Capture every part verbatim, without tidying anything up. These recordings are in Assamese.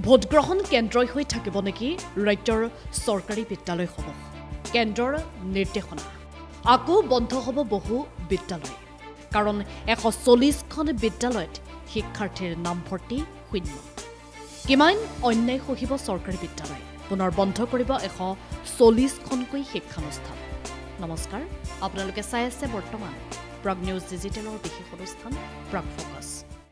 ভোটগ্ৰহণ কেন্দ্ৰই হৈ থাকিব নেকি ৰাজ্যৰ চৰকাৰী বিদ্যালয়সমূহ কেন্দ্ৰৰ নিৰ্দেশনা আকৌ বন্ধ হ'ব বহু বিদ্যালয় কাৰণ এশ চল্লিছখন বিদ্যালয়ত শিক্ষাৰ্থীৰ নামভৰ্তি শূন্য কিমান অন্যায় সহিব চৰকাৰী বিদ্যালয় পুনৰ বন্ধ কৰিব এশ চল্লিছখনকৈ শিক্ষানুষ্ঠান নমস্কাৰ আপোনালোকে চাই আছে বৰ্তমান প্ৰাগ নিউজ ডিজিটেলৰ বিশেষ অনুষ্ঠান প্ৰাগ ফোকাছ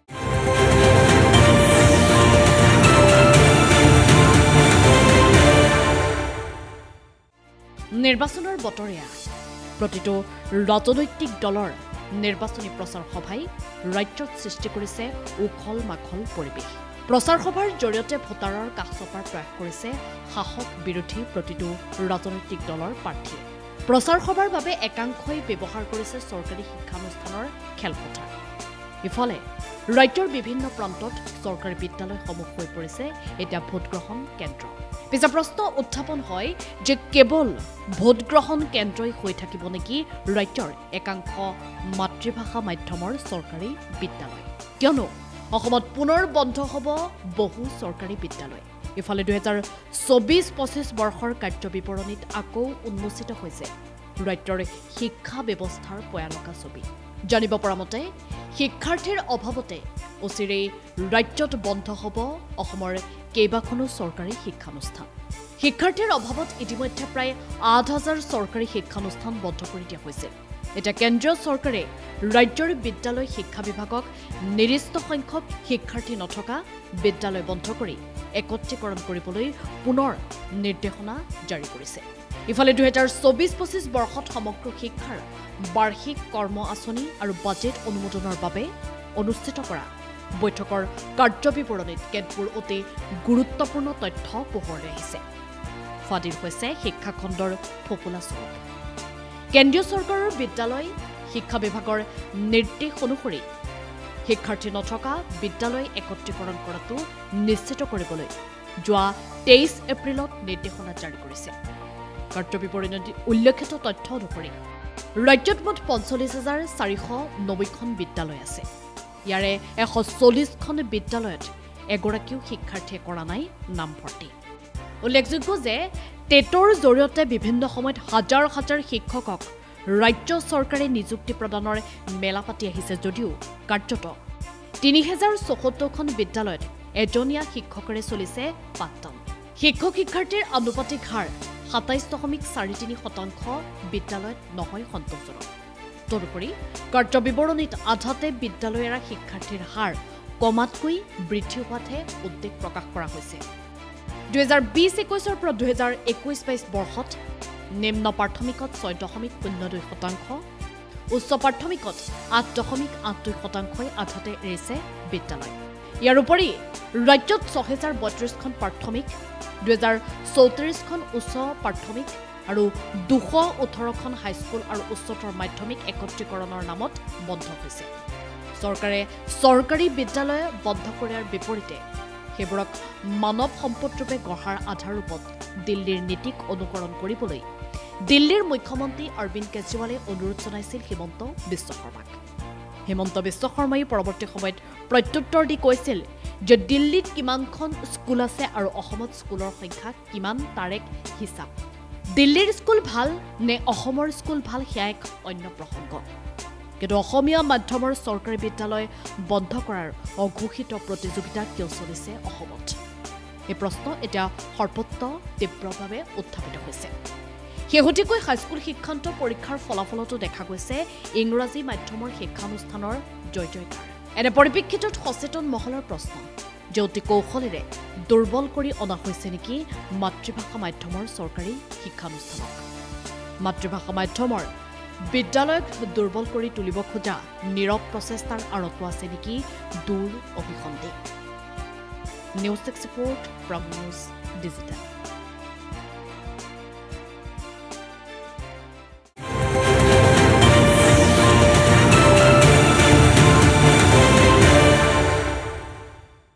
নিৰ্বাচনৰ বতৰীয়া প্ৰতিটো ৰাজনৈতিক দলৰ নিৰ্বাচনী প্ৰচাৰ সভাই ৰাজ্যত সৃষ্টি কৰিছে উখল মাখল পৰিৱেশ প্ৰচাৰ সভাৰ জৰিয়তে ভোটাৰৰ কাষ চপাৰ প্ৰয়াস কৰিছে শাসক বিৰোধী প্ৰতিটো ৰাজনৈতিক দলৰ প্ৰাৰ্থীয়ে প্ৰচাৰ সভাৰ বাবে একাংশই ব্যৱহাৰ কৰিছে চৰকাৰী শিক্ষানুষ্ঠানৰ খেলপথাৰ ইফালে ৰাজ্যৰ বিভিন্ন প্ৰান্তত চৰকাৰী বিদ্যালয়সমূহ হৈ পৰিছে এতিয়া ভোটগ্ৰহণ কেন্দ্ৰ পিছে প্ৰশ্ন উত্থাপন হয় যে কেৱল ভোটগ্ৰহণ কেন্দ্ৰই হৈ থাকিব নেকি ৰাজ্যৰ একাংশ মাতৃভাষা মাধ্যমৰ চৰকাৰী বিদ্যালয় কিয়নো অসমত পুনৰ বন্ধ হ'ব বহু চৰকাৰী বিদ্যালয় ইফালে দুহেজাৰ চৌবিছ পঁচিছ বৰ্ষৰ কাৰ্যবিৱৰণীত আকৌ উন্মোচিত হৈছে ৰাজ্যৰ শিক্ষা ব্যৱস্থাৰ ভয়ানকা ছবি জানিব পৰা মতে শিক্ষাৰ্থীৰ অভাৱতে অচিৰেই ৰাজ্যত বন্ধ হ'ব অসমৰ কেইবাখনো চৰকাৰী শিক্ষানুষ্ঠান শিক্ষাৰ্থীৰ অভাৱত ইতিমধ্যে প্ৰায় আঠ হাজাৰ চৰকাৰী শিক্ষানুষ্ঠান বন্ধ কৰি দিয়া হৈছে এটা কেন্দ্ৰীয় চৰকাৰে ৰাজ্যৰ বিদ্যালয় শিক্ষা বিভাগক নিৰ্দিষ্ট সংখ্যক শিক্ষাৰ্থী নথকা বিদ্যালয় বন্ধ কৰি একত্ৰীকৰণ কৰিবলৈ পুনৰ নিৰ্দেশনা জাৰি কৰিছে ইফালে দুহেজাৰ চৌবিছ পঁচিছ বৰ্ষত সমগ্ৰ শিক্ষাৰ বাৰ্ষিক কৰ্ম আঁচনি আৰু বাজেট অনুমোদনৰ বাবে অনুষ্ঠিত কৰা বৈঠকৰ কাৰ্যবিৱৰণীত কেতবোৰ অতি গুৰুত্বপূৰ্ণ তথ্য পোহৰলৈ আহিছে ফাদিল হৈছে শিক্ষাখণ্ডৰ ফোপোলা স্বৰূপ কেন্দ্ৰীয় চৰকাৰৰ বিদ্যালয় শিক্ষা বিভাগৰ নিৰ্দেশ অনুসৰি শিক্ষাৰ্থী নথকা বিদ্যালয় একত্ৰীকৰণ কৰাটো নিশ্চিত কৰিবলৈ যোৱা তেইছ এপ্ৰিলত নিৰ্দেশনা জাৰি কৰিছে কাৰ্যবিৱৰণীত উল্লেখিত তথ্য অনুসৰি ৰাজ্যত মুঠ পঞ্চল্লিছ হাজাৰ চাৰিশ নব্বৈখন বিদ্যালয় আছে ইয়াৰে এশ চল্লিছখন বিদ্যালয়ত এগৰাকীও শিক্ষাৰ্থীয়ে কৰা নাই নামভৰ্তি উল্লেখযোগ্য যে টেটৰ জৰিয়তে বিভিন্ন সময়ত হাজাৰ হাজাৰ শিক্ষকক ৰাজ্য চৰকাৰে নিযুক্তি প্ৰদানৰ মেলা পাতি আহিছে যদিও কাৰ্যত তিনি হাজাৰ চৌসত্তৰখন বিদ্যালয়ত এজনীয়া শিক্ষকৰে চলিছে পাঠদান শিক্ষক শিক্ষাৰ্থীৰ আনুপাতিক হাৰ সাতাইছ দশমিক চাৰি তিনি শতাংশ বিদ্যালয়ত নহয় সন্তোষজনক তদুপৰি কাৰ্যবিৱৰণীত আধাতে বিদ্যালয় এৰা শিক্ষাৰ্থীৰ হাৰ কমাতকৈ বৃদ্ধি হোৱাতহে উদ্বেগ প্ৰকাশ কৰা হৈছে দুহেজাৰ বিছ একৈছৰ পৰা দুহেজাৰ একৈছ বাইছ বৰ্ষত নিম্ন প্ৰাথমিকত ছয় দশমিক শূন্য দুই শতাংশ উচ্চ প্ৰাথমিকত আঠ দশমিক আঠ দুই শতাংশই আধাতে এৰিছে বিদ্যালয় ইয়াৰ উপৰি ৰাজ্যত ছহেজাৰ বত্ৰিছখন প্ৰাথমিক দুহেজাৰ চৌত্ৰিছখন উচ্চ প্ৰাথমিক আৰু দুশ ওঠৰখন হাইস্কুল আৰু উচ্চতৰ মাধ্যমিক একত্ৰীকৰণৰ নামত বন্ধ হৈছে চৰকাৰে চৰকাৰী বিদ্যালয় বন্ধ কৰাৰ বিপৰীতে সেইবোৰক মানৱ সম্পদৰূপে গঢ়াৰ আধাৰ ৰূপত দিল্লীৰ নীতিক অনুকৰণ কৰিবলৈ দিল্লীৰ মুখ্যমন্ত্ৰী অৰবিন্দ কেজৰিৱালে অনুৰোধ জনাইছিল হিমন্ত বিশ্ব শৰ্মাক হিমন্ত বিশ্ব শৰ্মাই পৰৱৰ্তী সময়ত প্ৰত্যুত্তৰ দি কৈছিল যে দিল্লীত কিমানখন স্কুল আছে আৰু অসমত স্কুলৰ সংখ্যা কিমান তাৰ এক হিচাপ দিল্লীৰ স্কুল ভাল নে অসমৰ স্কুল ভাল সেয়া এক অন্য প্ৰসংগ কিন্তু অসমীয়া মাধ্যমৰ চৰকাৰী বিদ্যালয় বন্ধ কৰাৰ অঘোষিত প্ৰতিযোগিতা কিয় চলিছে অসমত এই প্ৰশ্ন এতিয়া সৰ্বত্ৰ তীব্ৰভাৱে উত্থাপিত হৈছে শেহতীয়াকৈ হাইস্কুল শিক্ষান্ত পৰীক্ষাৰ ফলাফলতো দেখা গৈছে ইংৰাজী মাধ্যমৰ শিক্ষানুষ্ঠানৰ জয় জয়কাৰ এনে পৰিপ্ৰেক্ষিতত সচেতন মহলৰ প্ৰশ্ন যে অতি কৌশলেৰে দুৰ্বল কৰি অনা হৈছে নেকি মাতৃভাষা মাধ্যমৰ চৰকাৰী শিক্ষানুষ্ঠানক মাতৃভাষা মাধ্যমৰ বিদ্যালয়ক দুৰ্বল কৰি তুলিব খোজা নীৰৱ প্ৰচেষ্টাৰ আঁৰতো আছে নেকি দূৰ অভিসন্ধি news six report Prag news digital